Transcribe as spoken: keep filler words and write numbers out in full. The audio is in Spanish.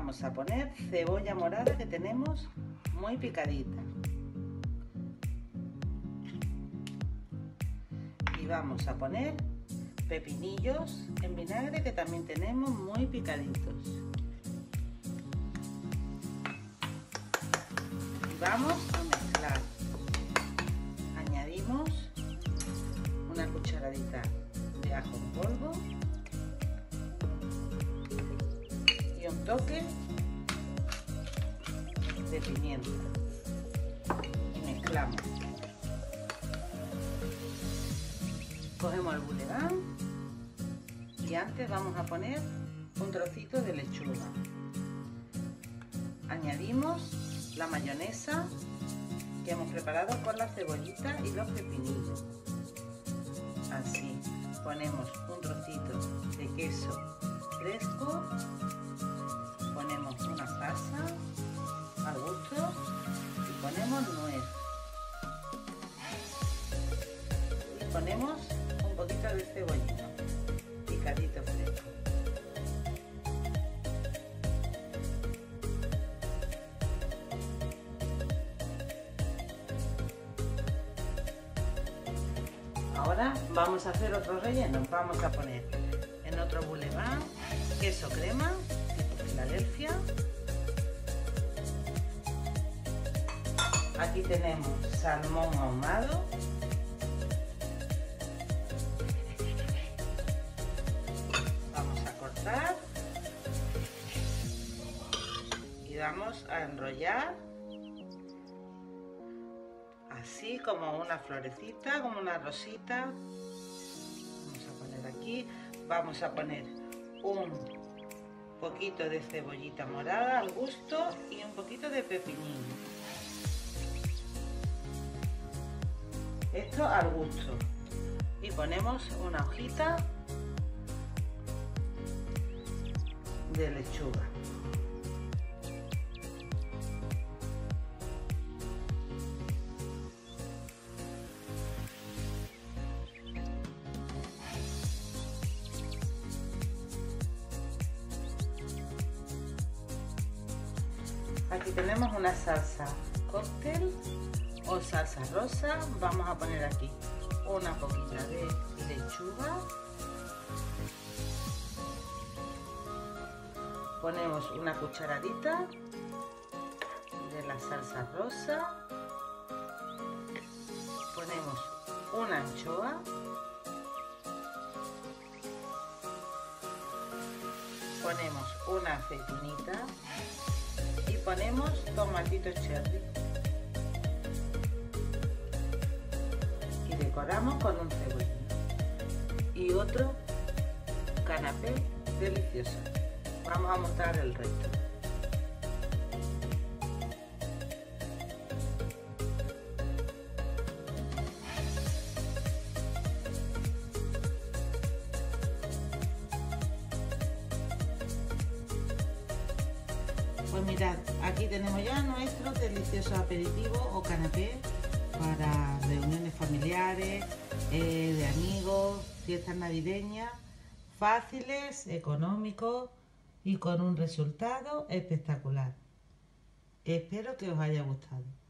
vamos a poner cebolla morada que tenemos muy picadita. Y vamos a poner pepinillos en vinagre que también tenemos muy picaditos. Y vamos a mezclar. Añadimos una cucharadita de ajo en polvo y un toque de pimienta y mezclamos. Cogemos el boulevard y antes vamos a poner un trocito de lechuga. Añadimos la mayonesa que hemos preparado con la cebollita y los pepinillos. Así, ponemos un trocito de queso fresco, ponemos una salsa al gusto y ponemos nuez. Y ponemos un poquito de cebollino picadito fresco. Ahora vamos a hacer otro relleno. Vamos a poner en otro boulevard queso crema tipo Filadelfia. Aquí tenemos salmón ahumado. Vamos a cortar y vamos a enrollar así como una florecita, como una rosita. Vamos a poner aquí, vamos a poner un poquito de cebollita morada al gusto y un poquito de pepinillo. Esto al gusto. Y ponemos una hojita de lechuga. Aquí tenemos una salsa cóctel o salsa rosa. Vamos a poner aquí una poquita de lechuga. Ponemos una cucharadita de la salsa rosa. Ponemos una anchoa. Ponemos una aceitunita. Y ponemos tomatitos cherry. Y decoramos con un cebollín. Y otro canapé delicioso. Vamos a montar el resto. Pues mirad, aquí tenemos ya nuestro delicioso aperitivo o canapé para reuniones familiares, eh, de amigos, fiestas navideñas, fáciles, económicos y con un resultado espectacular. Espero que os haya gustado.